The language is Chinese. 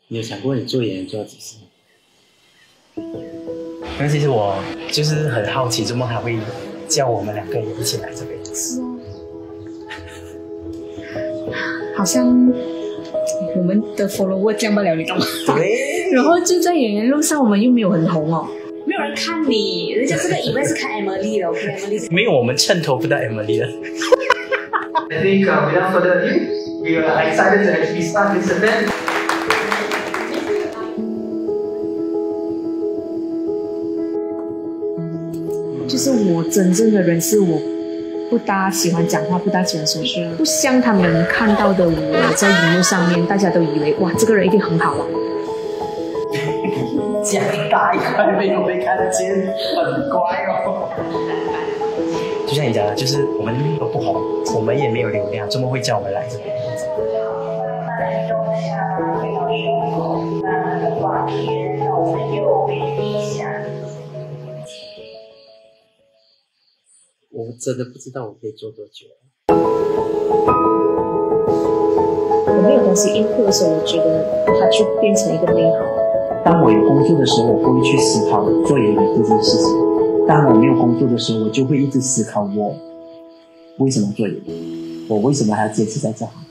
你有想过你做演员做到几岁？ 因为其实我就是很好奇，怎么还会叫我们两个人一起来这边。 是哦，好像我们的 follower 降不了，你懂吗？ 对。 然后就在演员路上，我们又没有很红哦，没有人看你，人家这个以为是看 Emily 的 ，OK，Emily。 没有，我们衬托不到 Emily 的。 I think without further ado, we are excited to actually start this event. 就是我真正的人是我不大喜欢讲话，不大喜欢说事，不像他们看到的我在荧幕上面，大家都以为哇，这个人一定很好玩。 讲大一块没有被看见，很乖哦。就像你讲的，就是我们都不红，我们也没有流量，怎么会叫我们来这边？ 我真的不知道我可以做多久。 我没有东西 input 的时候，我觉得它就变成一个美好。 当我有工作的时候，我不会去思考做演员这件事情；当我没有工作的时候，我就会一直思考我为什么做演员，我为什么还要坚持在这行。